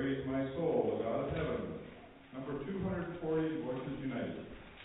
Praise my soul, the God of heaven. Number 240, Voices United.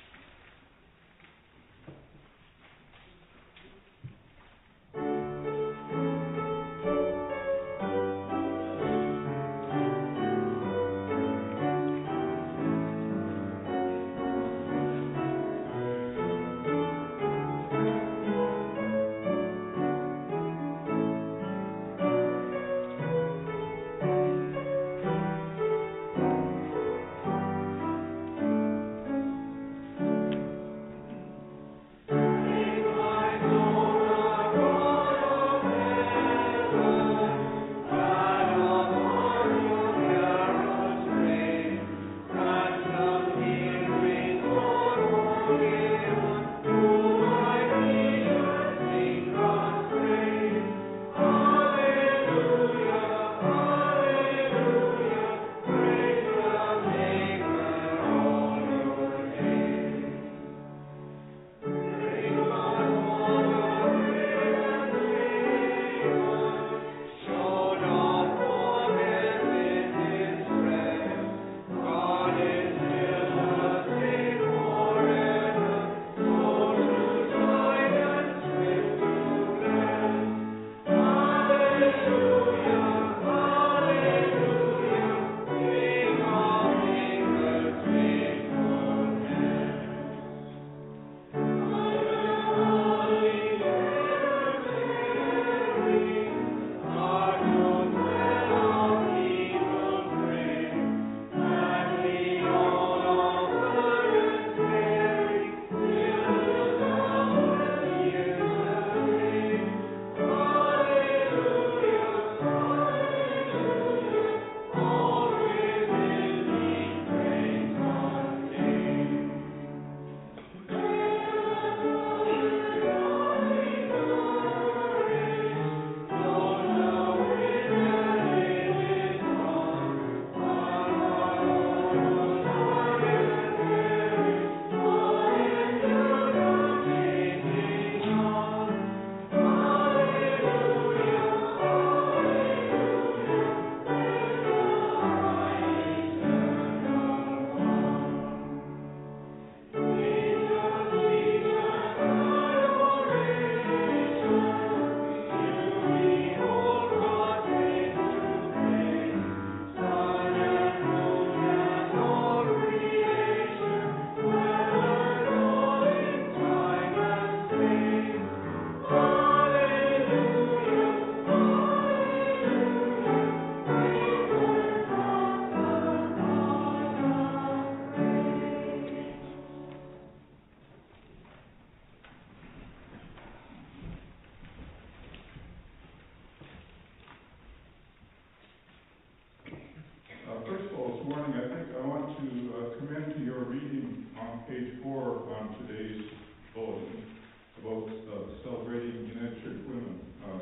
First of all, this morning, I think I want to commend to your reading on page 4 on today's bulletin about celebrating United Church women.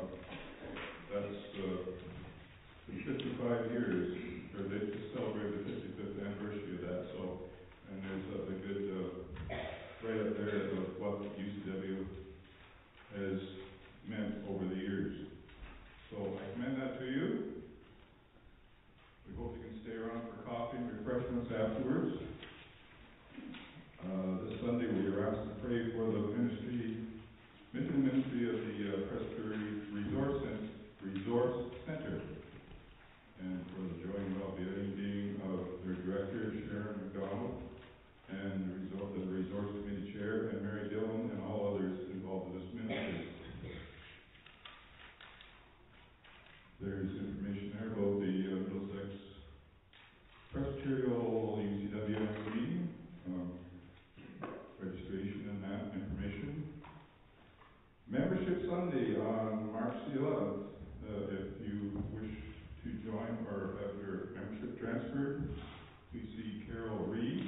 That's been 55 years, or they just celebrated the 55th anniversary of that. So, and there's a good write up there of what UCW has meant over the years. So I commend that to you. We hope you can stay around for coffee and refreshments afterwards. This Sunday we are asked to pray for the mission ministry of the Presbytery Resource Center, and for the joy and well-being of their director, Sharon McDonald, and the Resource Committee Chair, and Mary Dillon, and all others involved in this ministry. There's information there about the Middlesex Presbyterial UCW meeting, registration and that information. Membership Sunday on March the 11th. If you wish to join or have your membership transferred, please see Carol Reed.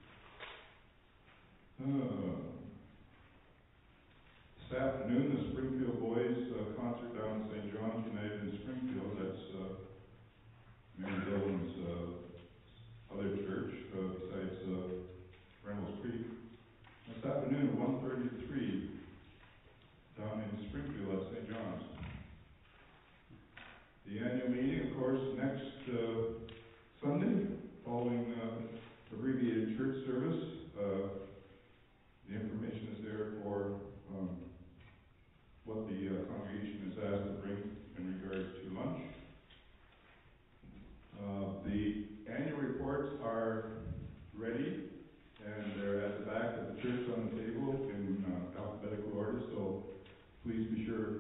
This afternoon, the Springfield Boys concert down at St. John's United in Springfield. That's Mary Dillon's other church besides Reynolds Creek. This afternoon at 1:33 down in Springfield at St. John's. The annual meeting, of course, next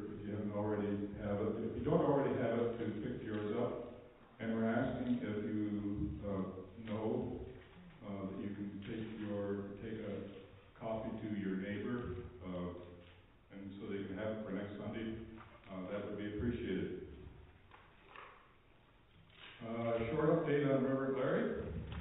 if you haven't already have it. If you don't already have it, to pick yours up. And we're asking if you know that you can take a copy to your neighbor, and so they can have it for next Sunday. That would be appreciated. Short update on Reverend Larry.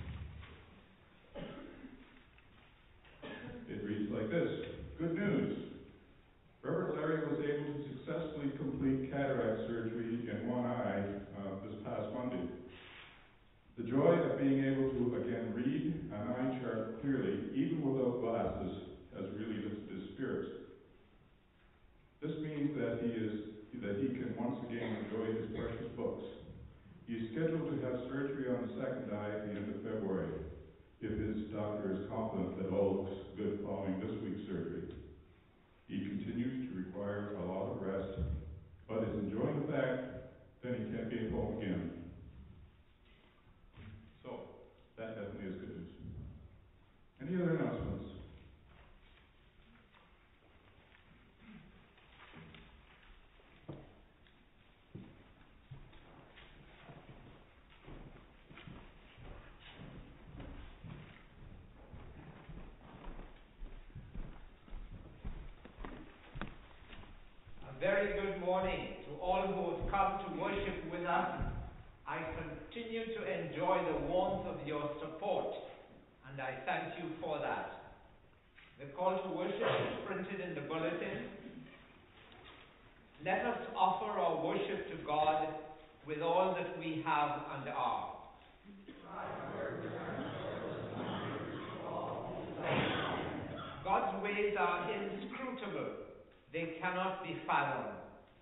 It reads like this. Good news. Reverend Larry was able to successfully complete cataract surgery in one eye this past Monday. The joy of being able to again read an eye chart clearly, even without glasses, has really lifted his spirits. This means that he can once again enjoy his precious books. He is scheduled to have surgery on the second eye at the end of February, if his doctor is confident that all looks good following this week's surgery. He continues to require a lot of rest, but is enjoying the fact that he can't be at home again. So, that definitely is good news. Any other announcements? Very good morning to all who have come to worship with us. I continue to enjoy the warmth of your support, and I thank you for that. The call to worship is printed in the bulletin. Let us offer our worship to God with all that we have and are. God's ways are inscrutable. They cannot be fathomed.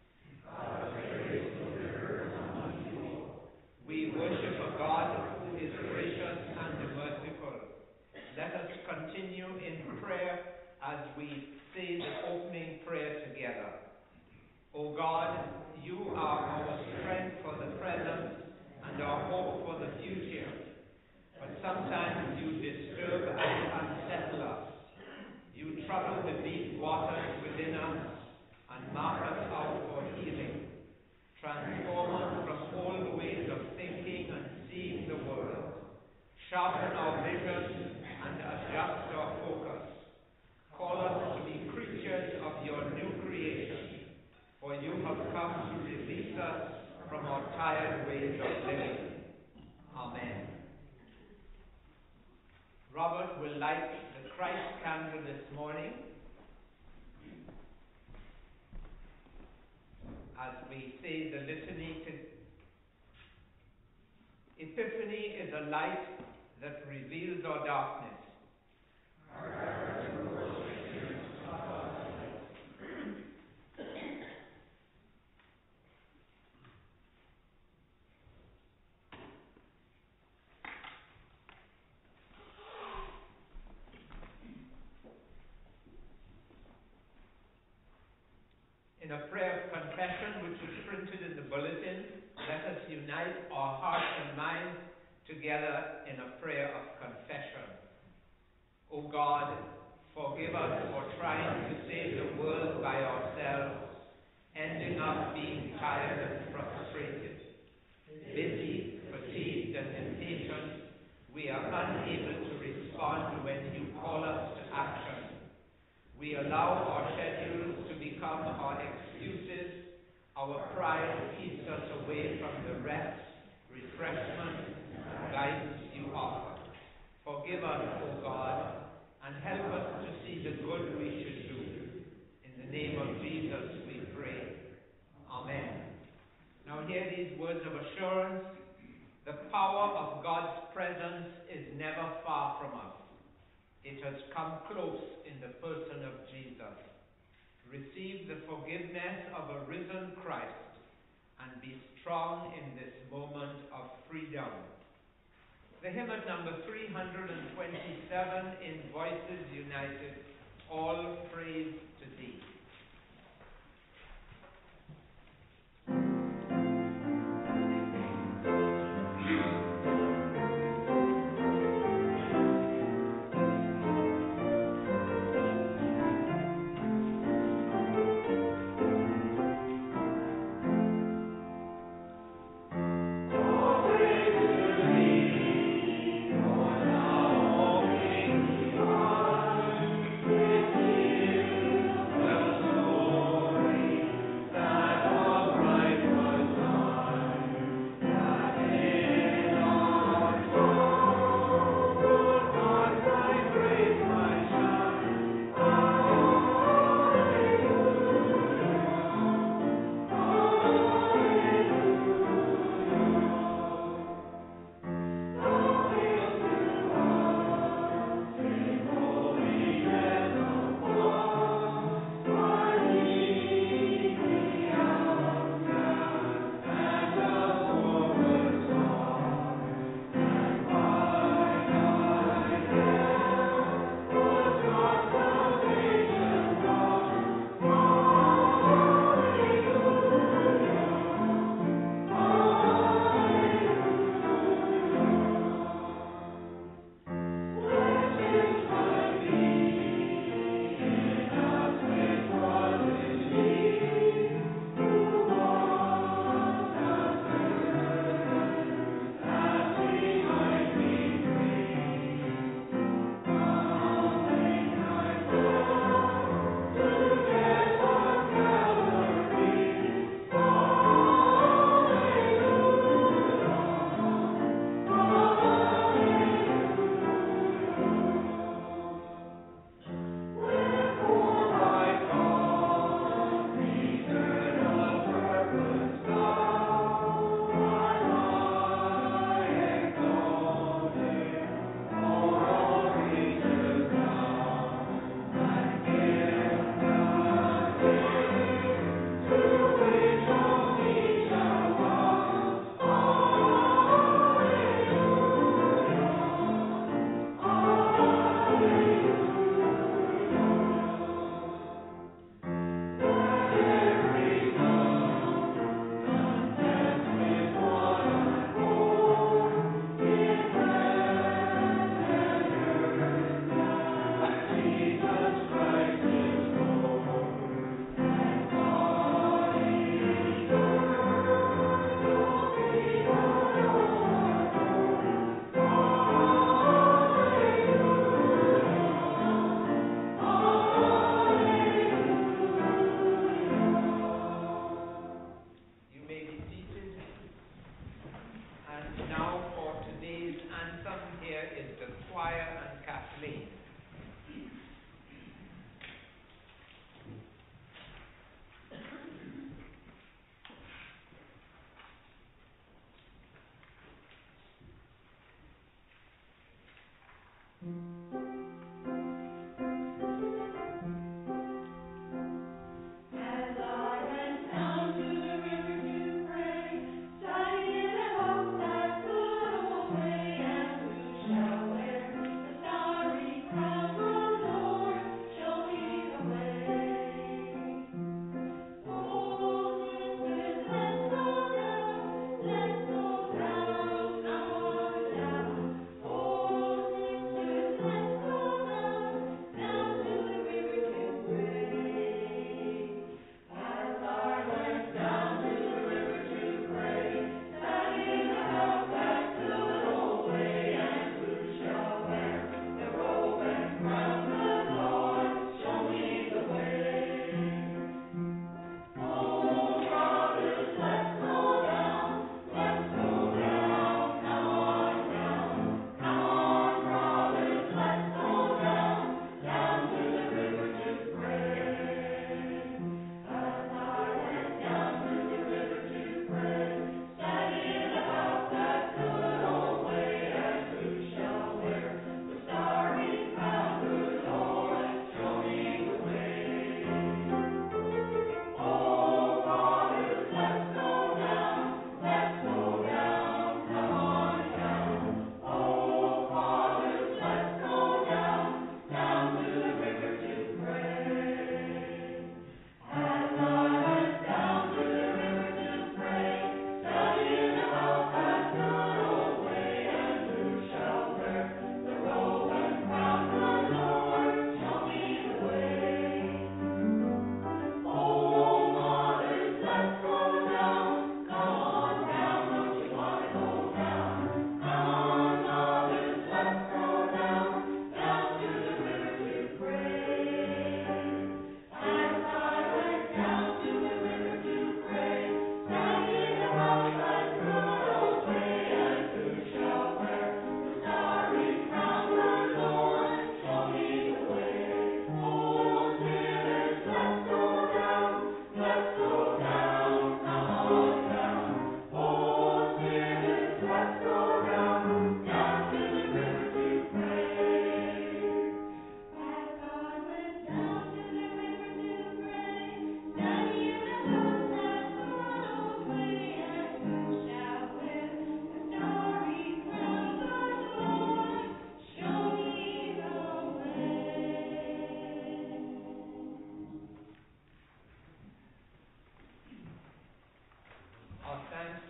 We worship a God who is gracious and merciful. Let us continue in prayer as we say the opening prayer together. O God, you are our strength for the present and our hope for the future. But sometimes you disturb and unsettle us. You trouble the deep waters within us and mark us out for healing. Transform us from old ways of thinking and seeing the world. Sharpen our vision and adjust our focus. Call us to be creatures of your new creation, for you have come to release us from our tired ways of living. Amen. Robert will light the Christ candle this morning as we say the litany. Epiphany is a light that reveals our darkness. In a prayer of confession, which is printed in the bulletin, let us unite our hearts and minds together in a prayer of confession. O God, forgive us for trying to save the world by ourselves, ending up being tired and frustrated. Busy, fatigued, and impatient, we are unable to respond when you call us to action. We allow our schedules to become our excuses. Our pride keeps us away from the rest, refreshment, and guidance you offer. Forgive us, O God, and help us to see the good we should do. In the name of Jesus we pray. Amen. Now hear these words of assurance. The power of God's presence is never far from us. It has come close in the person of Jesus. Receive the forgiveness of a risen Christ and be strong in this moment of freedom. The hymn at number 327 in Voices United, All Praise to Thee.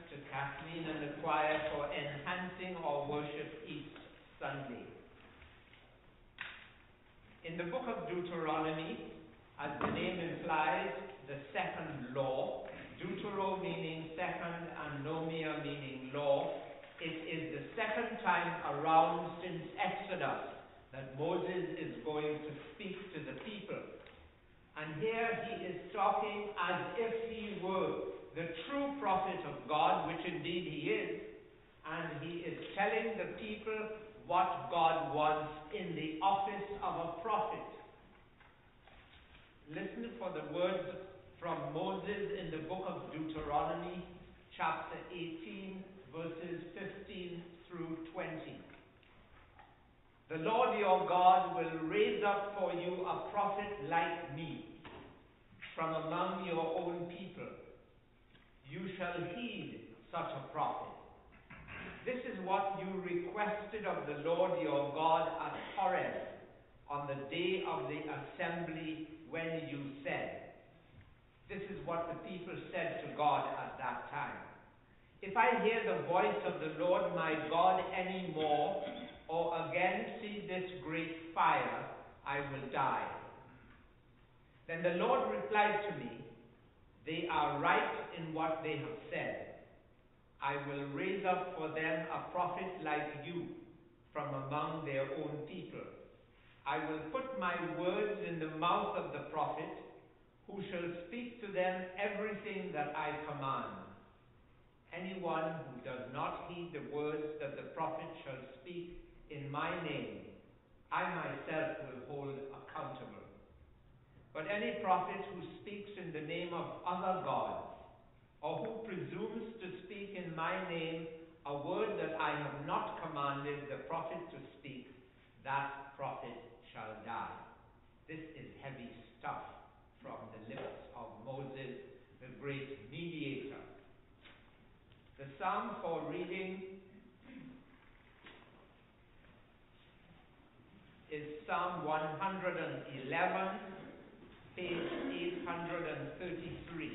to Kathleen and the choir for enhancing our worship each Sunday. In the book of Deuteronomy, as the name implies, the second law, Deutero meaning second and nomia meaning law, it is the second time around since Exodus that Moses is going to speak to the people. And here he is talking as if he were the true prophet of God, which indeed he is, and he is telling the people what God wants in the office of a prophet. Listen for the words from Moses in the book of Deuteronomy, chapter 18, verses 15 through 20. The Lord your God will raise up for you a prophet like me from among your own people. You shall heed such a prophet. This is what you requested of the Lord your God at Horeb on the day of the assembly when you said. This is what the people said to God at that time. If I hear the voice of the Lord my God any more, or again see this great fire, I will die. Then the Lord replied to me, they are right in what they have said. I will raise up for them a prophet like you from among their own people. I will put my words in the mouth of the prophet, who shall speak to them everything that I command. Anyone who does not heed the words that the prophet shall speak in my name, I myself will hold accountable. But any prophet who speaks in the name of other gods, or who presumes to speak in my name a word that I have not commanded the prophet to speak, that prophet shall die. This is heavy stuff from the lips of Moses, the great mediator. The psalm for reading is Psalm 111, page 833.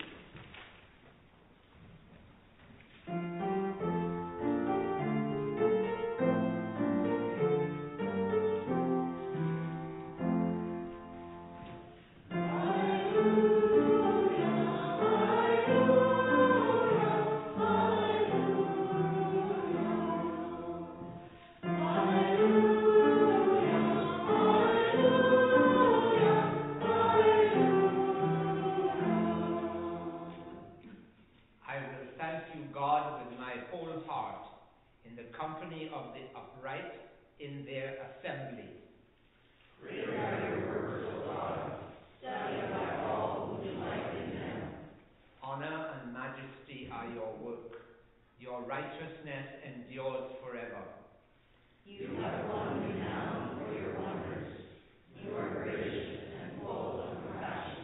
Company of the upright in their assembly. Great are your works, O God, studied by all who delight in them. Honor and majesty are your work. Your righteousness endures forever. You have won renown for your wonders. You are gracious and full of compassion.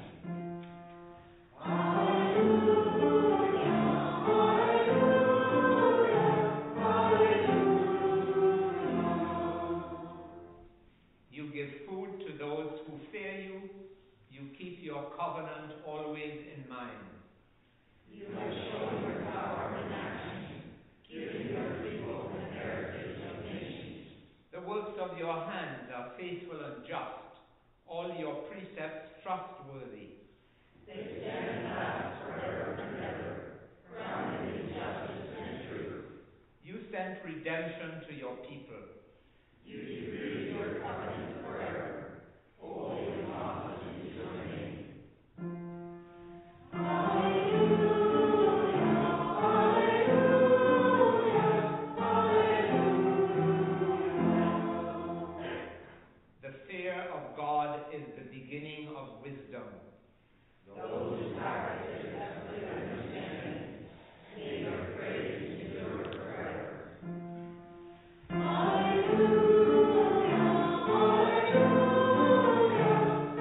Your covenant always in mind. You have shown your power in action, giving your people the heritage of nations. The works of your hands are faithful and just, all your precepts trustworthy. They stand and last forever and ever, grounded in justice and truth. You sent redemption to your people. You decreed your covenant forever. Holy and awesome is your name. Is the beginning of wisdom. Those who practice it have good understanding. May your praise endure forever. Hallelujah, hallelujah,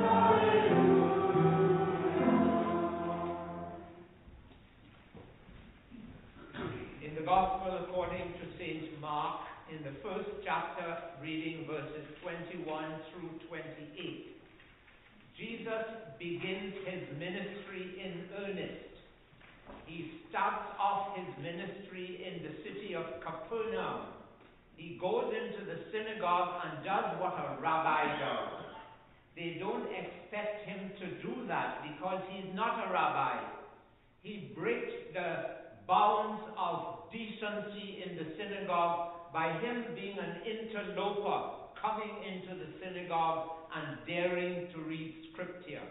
hallelujah. In the Gospel according to St. Mark, in the first chapter, reading verses 21 through 28, Jesus begins his ministry in earnest. He starts starts off his ministry in the city of Capernaum. He goes into the synagogue and does what a rabbi does. They don't expect him to do that because he's not a rabbi. He breaks the bounds of decency in the synagogue by him being an interloper, coming into the synagogue and daring to read scripture.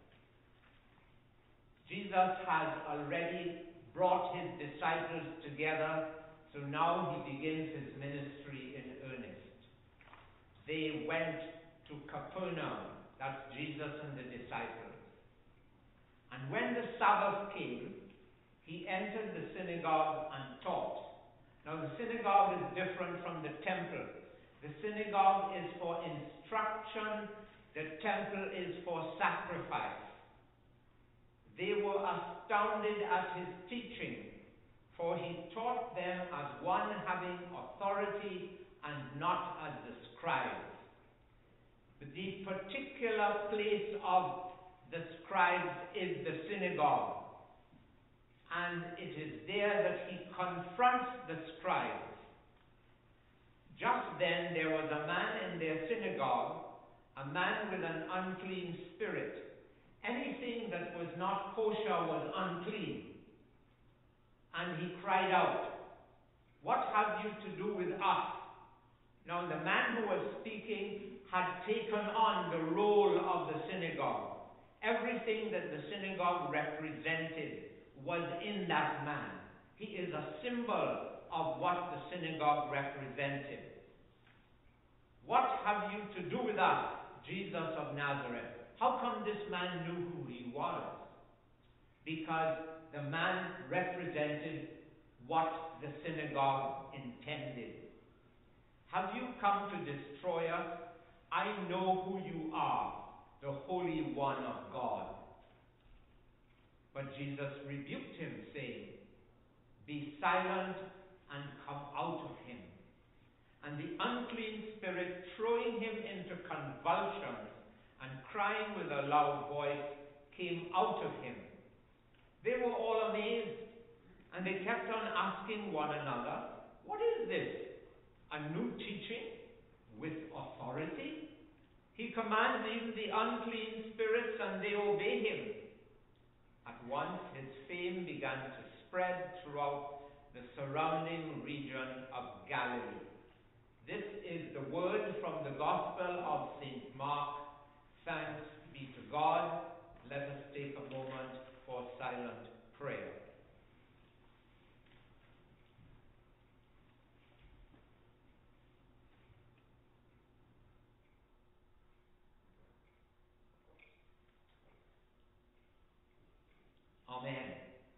Jesus has already brought his disciples together, so now he begins his ministry in earnest. They went to Capernaum, that's Jesus and the disciples. And when the Sabbath came, he entered the synagogue and taught. Now the synagogue is different from the temple. The synagogue is for instruction, the temple is for sacrifice. They were astounded at his teaching, for he taught them as one having authority and not as the scribes. But the particular place of the scribes is the synagogue. And it is there that he confronts the scribes. Just then there was a man in their synagogue, a man with an unclean spirit. Anything that was not kosher was unclean. And he cried out, "What have you to do with us?" Now the man who was speaking had taken on the role of the synagogue. Everything that the synagogue represented was in that man. He is a symbol of what the synagogue represented. "What have you to do with us, Jesus of Nazareth?" How come this man knew who he was? Because the man represented what the synagogue intended. "Have you come to destroy us? I know who you are, the Holy One of God." But Jesus rebuked him, saying, "Be silent and come out of him." And the unclean spirit, throwing him into convulsions and crying with a loud voice, came out of him. They were all amazed, and they kept on asking one another, "What is this? A new teaching with authority? He commands even the unclean spirits, and they obey him." At once his fame began to spread throughout the surrounding region of Galilee. This is the word from the Gospel of St. Mark. Thanks be to God. Let us take a moment for silent prayer. Amen.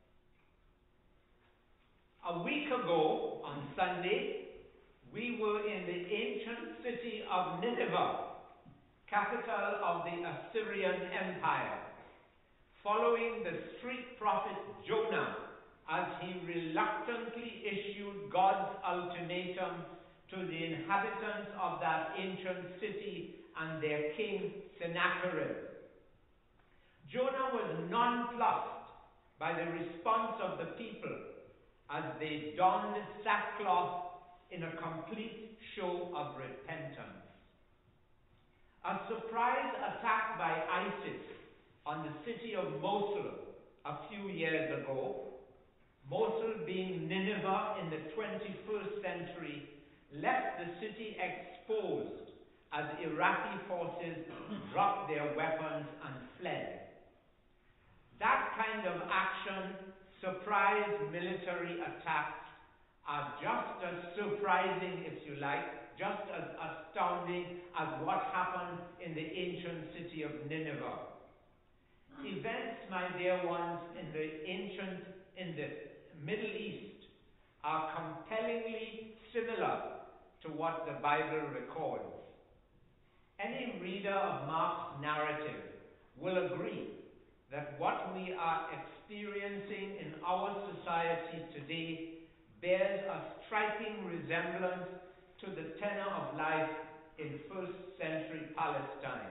A week ago, on Sunday, we were in the ancient city of Nineveh, capital of the Assyrian Empire, following the street prophet Jonah as he reluctantly issued God's ultimatum to the inhabitants of that ancient city and their king Sennacherib. Jonah was nonplussed by the response of the people as they donned sackcloth in a complete show of repentance. A surprise attack by ISIS on the city of Mosul a few years ago, Mosul being Nineveh in the 21st century, left the city exposed as Iraqi forces dropped their weapons and fled. That kind of action, surprise military attacks, are just as surprising, if you like, just as astounding as what happened in the ancient city of Nineveh. Events, my dear ones, in the Middle East are compellingly similar to what the Bible records. Any reader of Mark's narrative will agree that what we are experiencing in our society today bears a striking resemblance to the tenor of life in first century Palestine.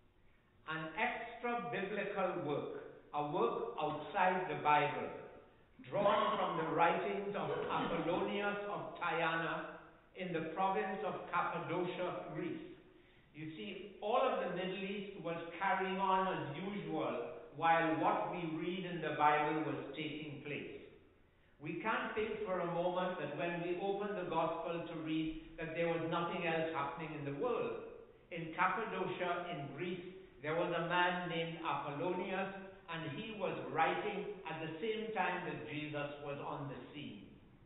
An extra biblical work, a work outside the Bible, drawn from the writings of Apollonius of Tyana in the province of Cappadocia, Greece. You see, all of the Middle East was carrying on as usual while what we read in the Bible was taking place. We can't think for a moment that when we open the Gospel to read that there was nothing else happening in the world. In Cappadocia, in Greece, there was a man named Apollonius, and he was writing at the same time that Jesus was on the scene.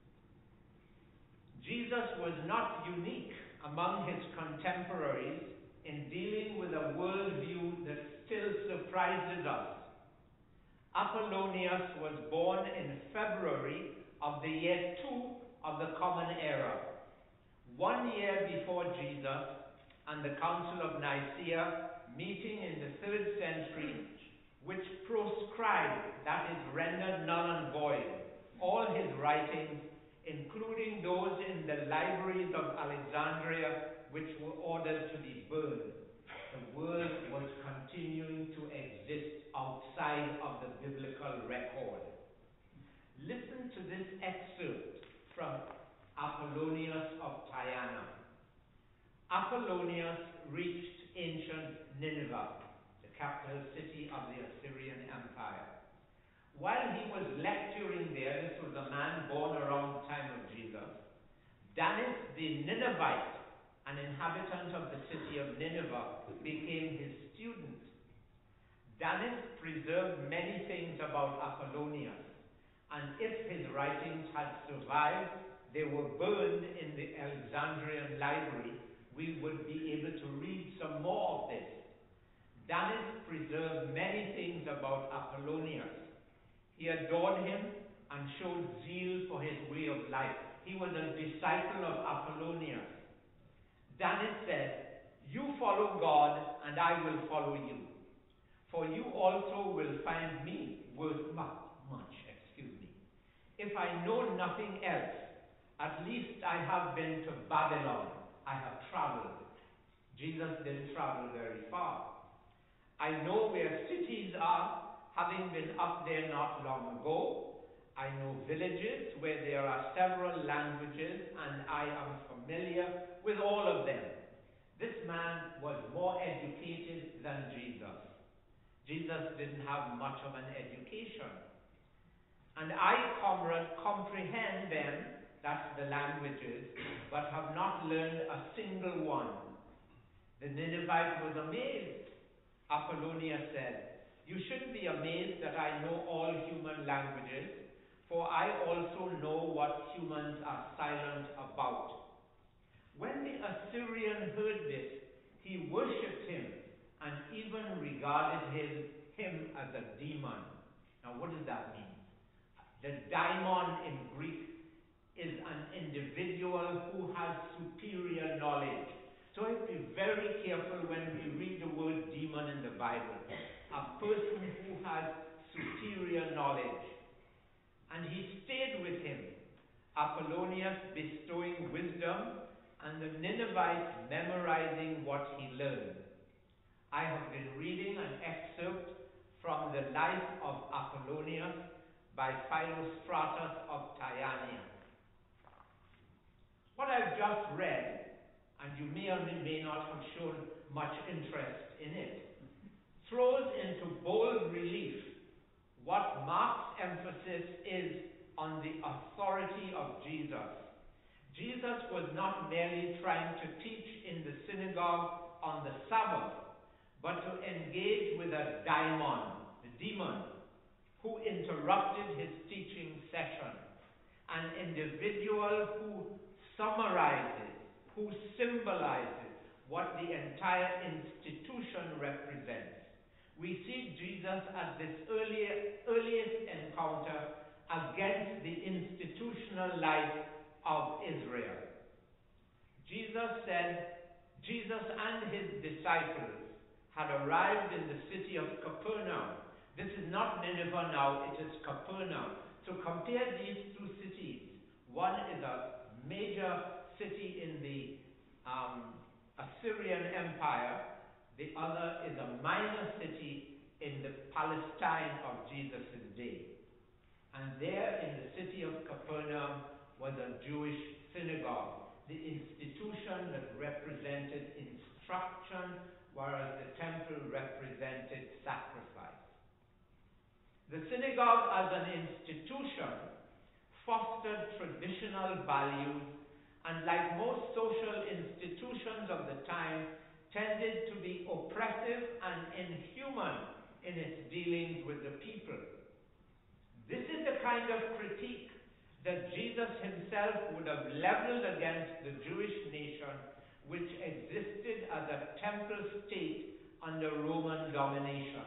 Jesus was not unique among his contemporaries in dealing with a worldview that still surprises us. Apollonius was born in February of the year 2 of the Common Era, 1 year before Jesus and the Council of Nicaea, meeting in the 3rd century, which proscribed, that is, rendered null and void, all his writings, including those in the libraries of Alexandria, which were ordered to be burned. The world was continuing to exist outside of the biblical record. Listen to this excerpt from Apollonius of Tyana. Apollonius reached ancient Nineveh, the capital city of the Assyrian Empire. While he was lecturing there, this was a man born around the time of Jesus, Danis the Ninevite, an inhabitant of the city of Nineveh, became his student. Danis preserved many things about Apollonius, and if his writings had survived, they were burned in the Alexandrian library, we would be able to read some more of this. Danis preserved many things about Apollonius. He adored him and showed zeal for his way of life. He was a disciple of Apollonius. Danis said, "You follow God, and I will follow you. For you also will find me worth much. If I know nothing else, at least I have been to Babylon. I have traveled." Jesus didn't travel very far. "I know where cities are, having been up there not long ago. I know villages where there are several languages, and I am familiar with all of them." This man was more educated than Jesus. Jesus didn't have much of an education. "And I, comrade, comprehend them," that's the languages, "but have not learned a single one." The Ninevite was amazed. Apollonius said, "You shouldn't be amazed that I know all human languages, for I also know what humans are silent about." When the Assyrian heard this, he worshipped him and even regarded him as a demon. Now, what does that mean? The daimon in Greek is an individual who has superior knowledge. So I have to be very careful when we read the word demon in the Bible. A person who has superior knowledge. And he stayed with him, Apollonius bestowing wisdom and the Ninevites memorizing what he learned. I have been reading an excerpt from the life of Apollonius by Philostratus of Tyana. What I've just read, and you may or may not have shown much interest in it, throws into bold relief what Mark's emphasis is on the authority of Jesus. Jesus was not merely trying to teach in the synagogue on the Sabbath, but to engage with a daimon, the demon, who interrupted his teaching session, an individual who summarizes, who symbolizes what the entire institution represents. We see Jesus at this earliest encounter against the institutional life of Israel. Jesus and his disciples had arrived in the city of Capernaum. This is not Nineveh now, it is Capernaum. So compare these two cities. One is a major city in the Assyrian Empire. The other is a minor city in the Palestine of Jesus' day. And there in the city of Capernaum was a Jewish synagogue, the institution that represented instruction, whereas the temple represented sacrifice. The synagogue as an institution fostered traditional values, and like most social institutions of the time, tended to be oppressive and inhuman in its dealings with the people. This is the kind of critique that Jesus himself would have leveled against the Jewish nation, which existed as a temple state under Roman domination.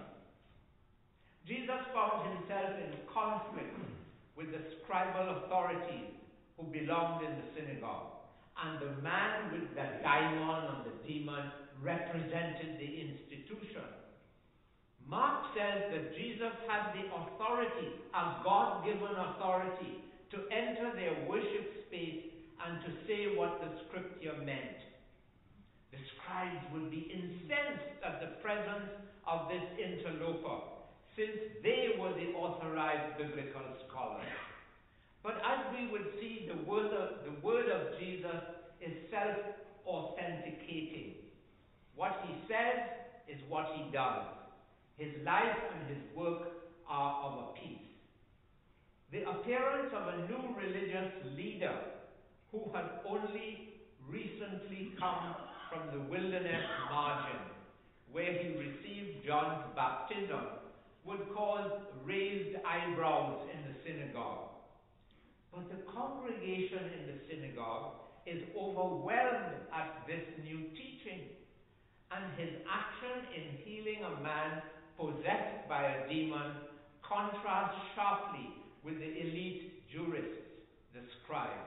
Jesus found himself in conflict with the scribal authorities who belonged in the synagogue, and the man with the daimon or the demon represented the institution. Mark says that Jesus had the authority, a God-given authority, to enter their worship space and to say what the scripture meant. The scribes would be incensed at the presence of this interloper, since they were the authorized biblical scholars. But as we would see, the word of Jesus is self-authenticating. What he says is what he does. His life and his work are of a piece. The appearance of a new religious leader who had only recently come from the wilderness margin, where he received John's baptism, would cause raised eyebrows in the synagogue. But the congregation in the synagogue is overwhelmed at this new teaching, and his action in healing a man possessed by a demon contrasts sharply with the elite jurists, the scribes.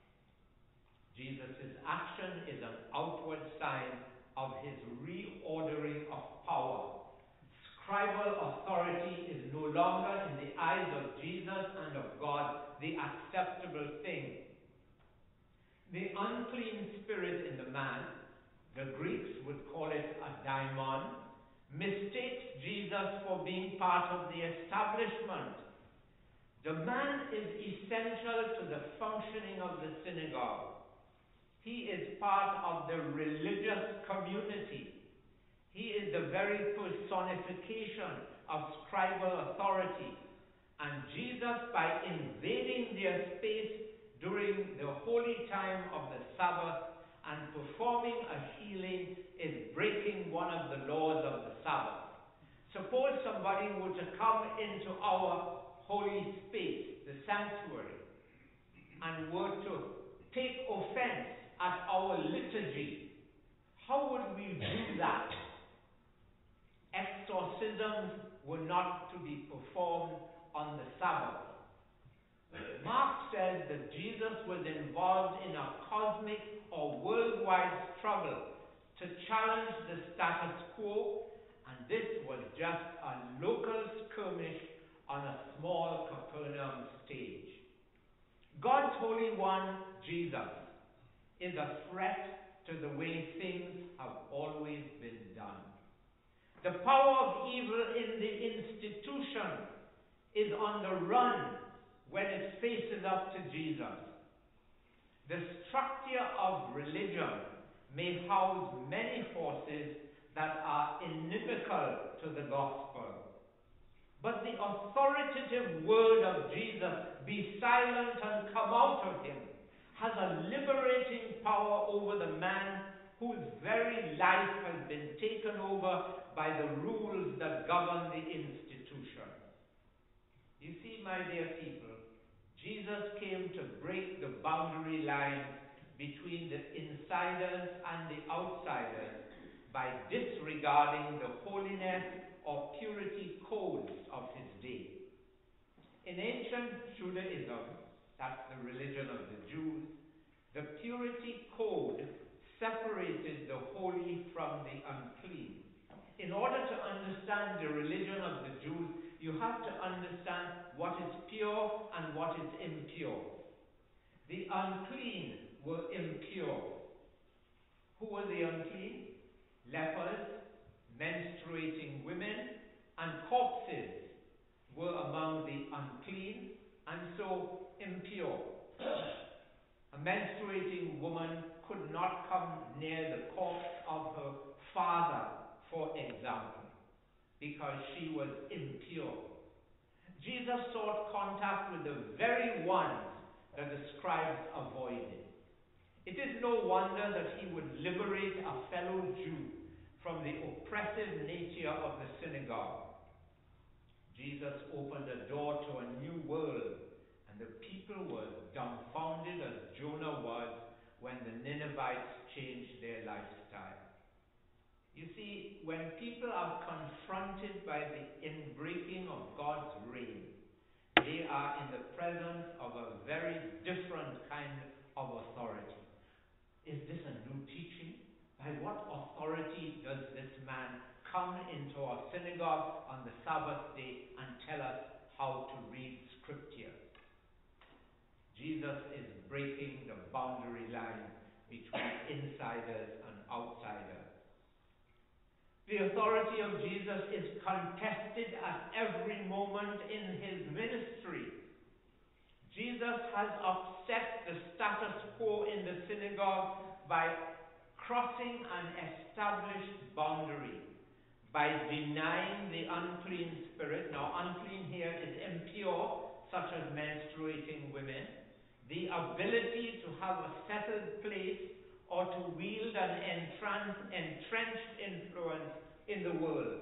Jesus' action is an outward sign of his reordering of power. Scribal authority is no longer in the eyes of Jesus and of God the acceptable thing. The unclean spirit in the man, the Greeks would call it a daimon, mistakes Jesus for being part of the establishment. The man is essential to the functioning of the synagogue. He is part of the religious community. He is the very personification of scribal authority. And Jesus, by invading their space during the holy time of the Sabbath and performing a healing, is breaking one of the laws of the Sabbath. Suppose somebody were to come into our holy space, the sanctuary, and were to take offense at our liturgy. How would we do that? Exorcisms were not to be performed on the Sabbath. Mark says that Jesus was involved in a cosmic or worldwide struggle to challenge the status quo, and this was just a local skirmish on a small Capernaum stage. God's Holy One, Jesus, is a threat to the way things have always been done. The power of evil in the institution is on the run when it faces up to Jesus. The structure of religion may house many forces that are inimical to the gospel. But the authoritative word of Jesus, "Be silent and come out of him," has a liberating power over the man whose very life has been taken over by the rules that govern the institution. You see, my dear people, Jesus came to break the boundary lines between the insiders and the outsiders by disregarding the holiness or purity codes of his day. In ancient Judaism, that's the religion of the Jews, the purity code separated the holy from the unclean. In order to understand the religion of the Jews, you have to understand what is pure and what is impure. The unclean were impure. Who were the unclean? Lepers, menstruating women, and corpses were among the unclean, so impure. A menstruating woman could not come near the corpse of her father, for example, because she was impure. Jesus sought contact with the very ones that the scribes avoided. It is no wonder that he would liberate a fellow Jew from the oppressive nature of the synagogue. Jesus opened a door to a new world, and the people were dumbfounded as Jonah was when the Ninevites changed their lifestyle. You see, when people are confronted by the inbreaking of God's reign, they are in the presence of a very different kind of authority. Is this a new teaching? By what authority does this man come into our synagogue on the Sabbath day and tell us how to read Scripture? Jesus is breaking the boundary line between insiders and outsiders. The authority of Jesus is contested at every moment in his ministry. Jesus has upset the status quo in the synagogue by crossing an established boundary, by denying the unclean spirit. Now, unclean here is impure, such as menstruating women, the ability to have a settled place or to wield an entrenched influence in the world.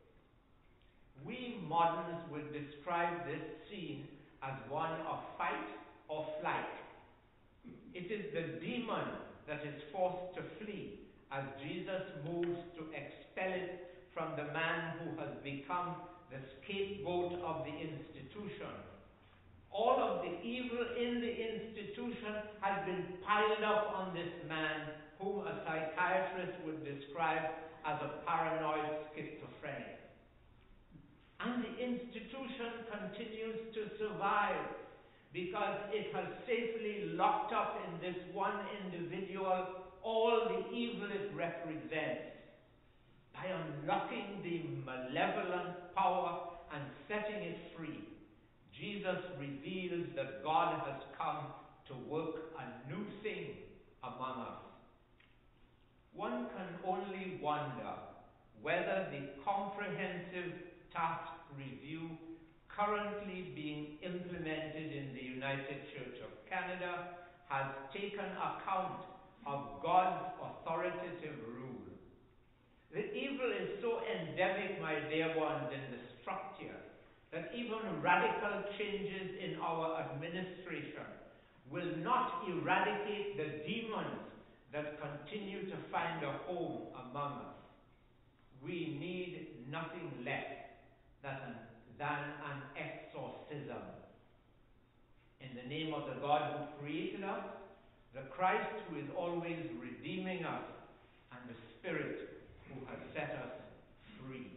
We moderns would describe this scene as one of fight or flight. It is the demon that is forced to flee as Jesus moves to expel it from the man who has become the scapegoat of the institution. All of the evil in the institution has been piled up on this man, whom a psychiatrist would describe as a paranoid schizophrenic. And the institution continues to survive because it has safely locked up in this one individual all the evil it represents. By unlocking the malevolent power and setting it free, Jesus reveals that God has come to work a new thing among us. One can only wonder whether the comprehensive task review currently being implemented in the United Church of Canada has taken account of God's authoritative rule. The evil is so endemic, my dear ones, in the structure that even radical changes in our administration will not eradicate the demons that continue to find a home among us. We need nothing less than an exorcism. In the name of the God who created us, the Christ who is always redeeming us, and the Spirit who has set us free.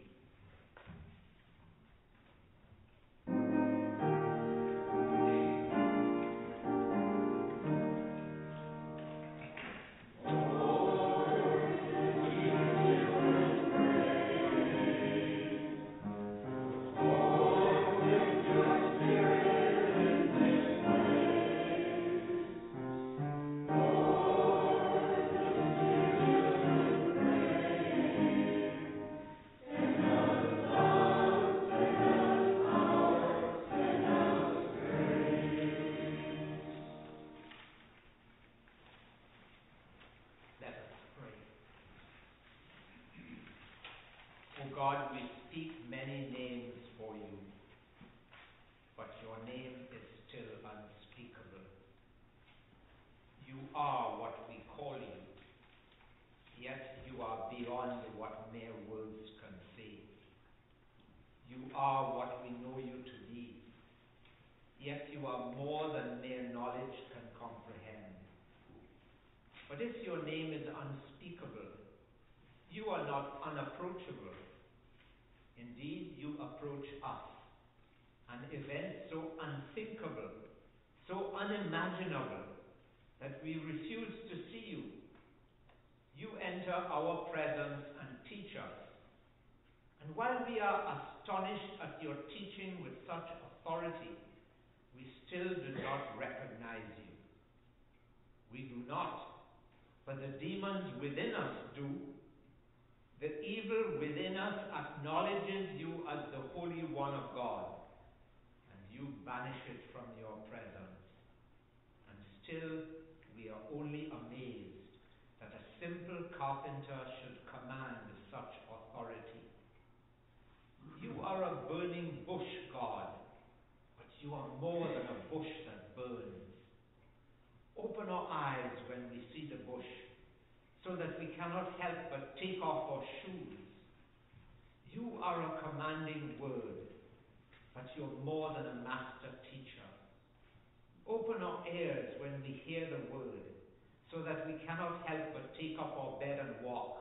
God, we speak many names for you, but your name is still unspeakable. You are what we call you, yet you are beyond what mere words can say. You are what we know you to be, yet you are more than mere knowledge can comprehend. But if your name is unspeakable, you are not unapproachable. Indeed, you approach us, an event so unthinkable, so unimaginable, that we refuse to see you. You enter our presence and teach us. And while we are astonished at your teaching with such authority, we still do not recognize you. We do not, but the demons within us do. The evil within us acknowledges you as the Holy One of God, and you banish it from your presence. And still we are only amazed that a simple carpenter should command such authority. You are a burning bush, God, but you are more than a bush that burns. Open our eyes when we see the bush, so that we cannot help but take off our shoes. You are a commanding word, but you're more than a master teacher. Open our ears when we hear the word, so that we cannot help but take up our bed and walk.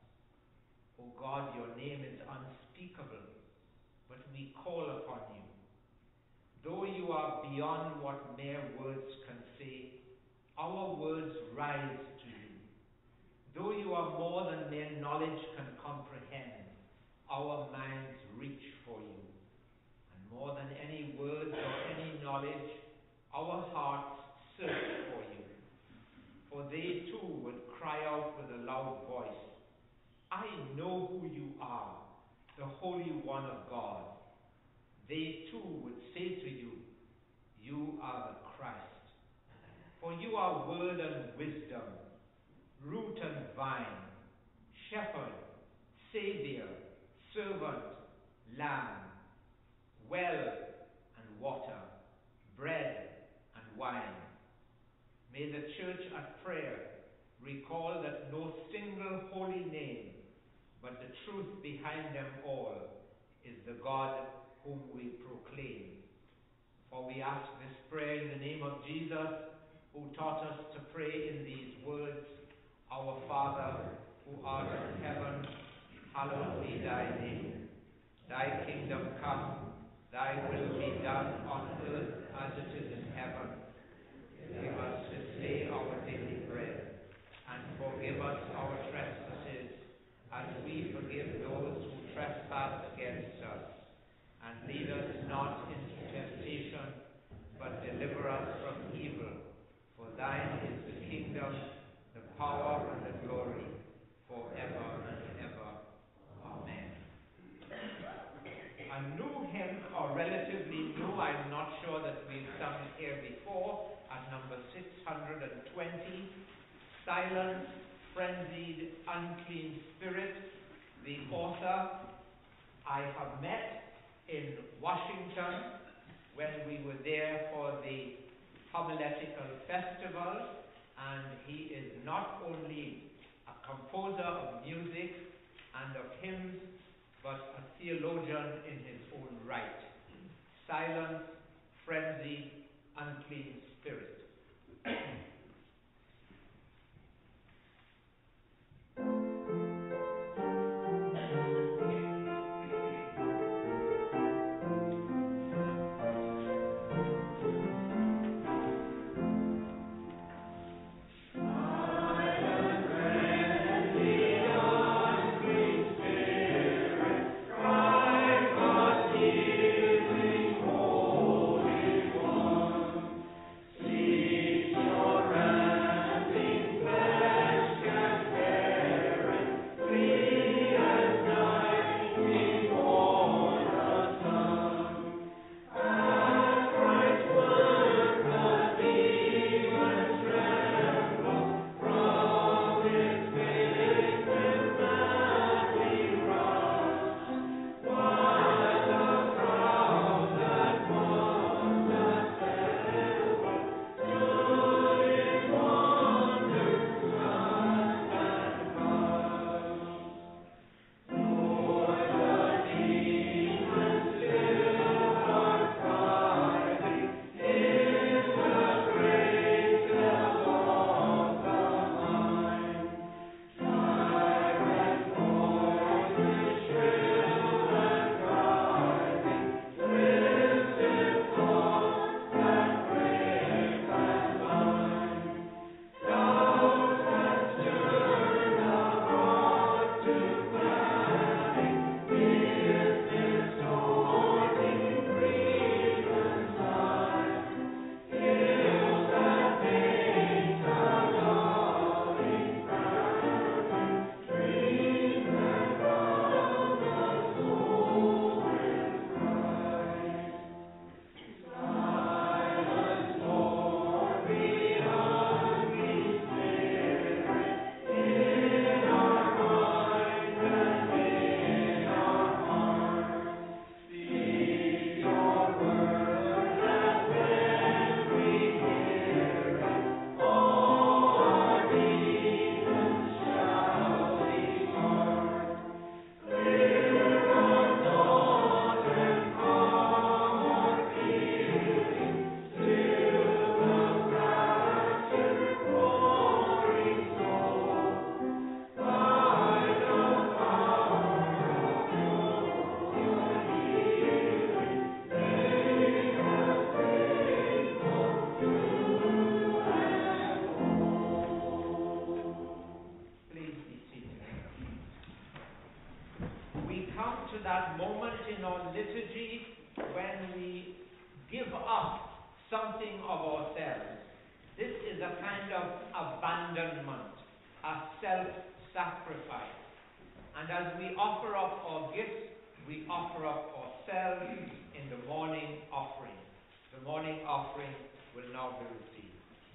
O God, your name is unspeakable, but we call upon you. Though you are beyond what mere words can say, our words rise to you. Though you are more than mere knowledge can comprehend, our minds reach for you. And more than any words or any knowledge, our hearts search for you. For they too would cry out with a loud voice, I know who you are, the Holy One of God. They too would say to you, you are the Christ. For you are word and wisdom, root and vine, shepherd, savior, servant, lamb, well and water, bread and wine. May the church at prayer recall that no single holy name, but the truth behind them all, is the God whom we proclaim. For we ask this prayer in the name of Jesus, who taught us to pray in these words, Our Father, who art in heaven, hallowed be thy name. Thy kingdom come, thy will be done on earth as it is in heaven. Give us this day our daily bread, and forgive us our trespasses, as we forgive those who trespass against us. And lead us not into temptation, but deliver us from evil. For thine is the kingdom, the power, and the glory, forever and ever. Amen. A new hymn, or relatively new, I'm not sure that we've sung it here before, at number 620, Silence, Frenzied, Unclean Spirit. The author I have met in Washington when we were there for the homiletical festival, and he is not only a composer of music and of hymns, but a theologian in his own right. Silence, Frenzy, Unclean Spirit. liturgy when we give up something of ourselves. This is a kind of abandonment, a self-sacrifice. And as we offer up our gifts, we offer up ourselves in the morning offering. The morning offering will now be received.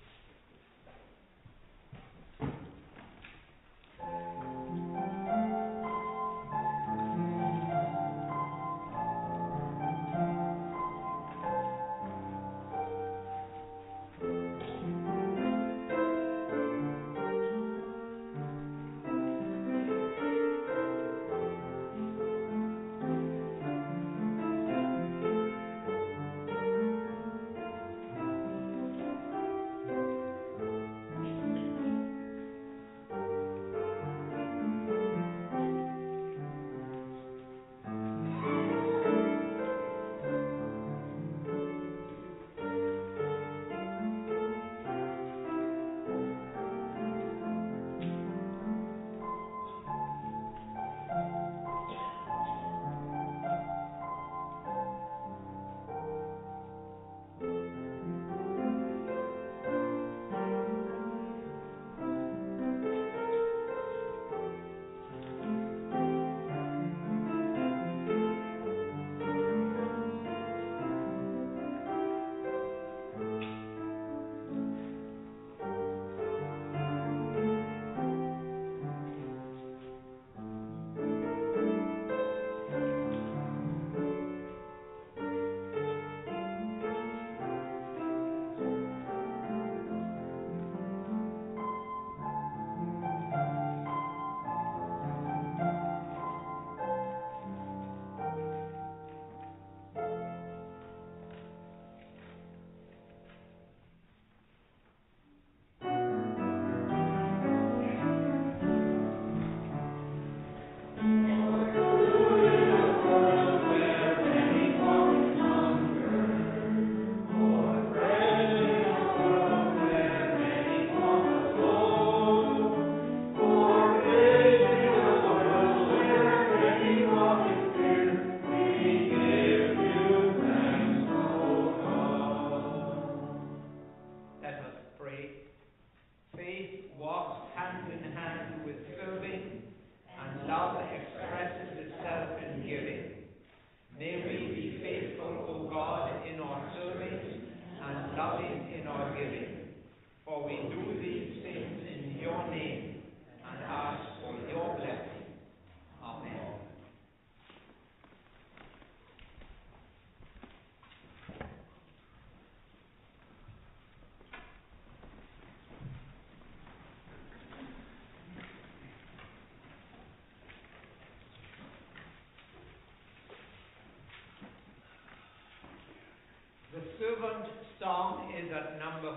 The servant song is at number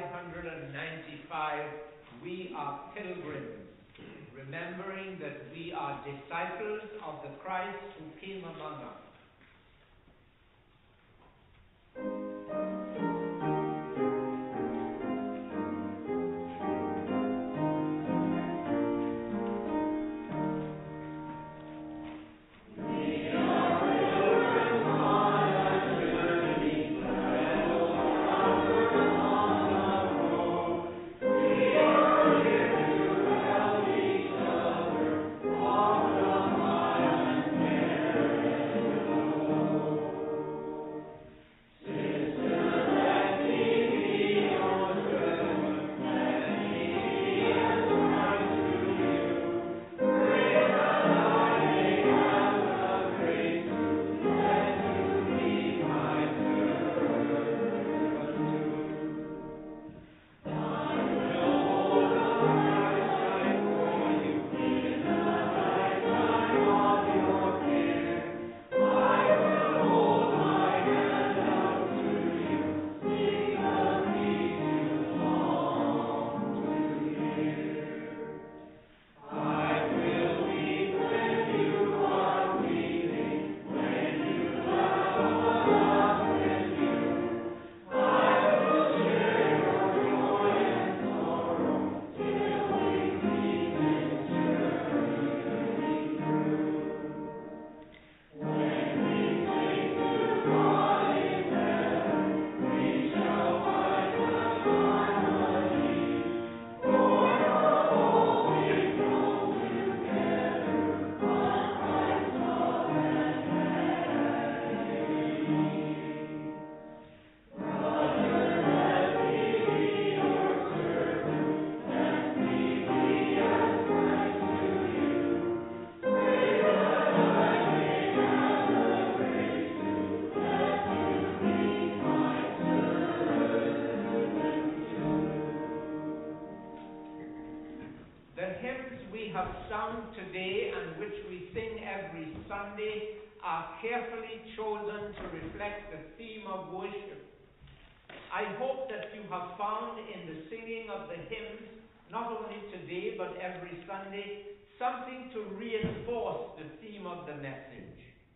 595, We Are Pilgrims, remembering that we are disciples of the Christ who came among us. Thank you. hymns we have sung today and which we sing every Sunday are carefully chosen to reflect the theme of worship. I hope that you have found in the singing of the hymns, not only today but every Sunday, something to reinforce the theme of the message.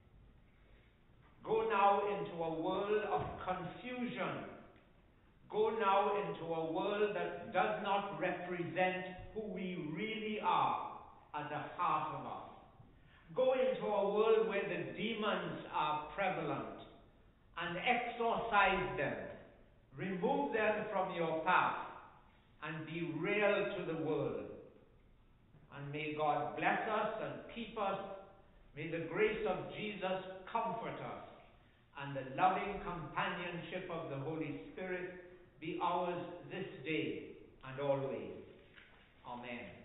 Go now into a world of confusion. Go now into a world that does not represent who we really are at the heart of us. Go into a world where the demons are prevalent and exorcise them. Remove them from your path and be real to the world. And may God bless us and keep us. May the grace of Jesus comfort us, and the loving companionship of the Holy Spirit be ours this day and always. Amen.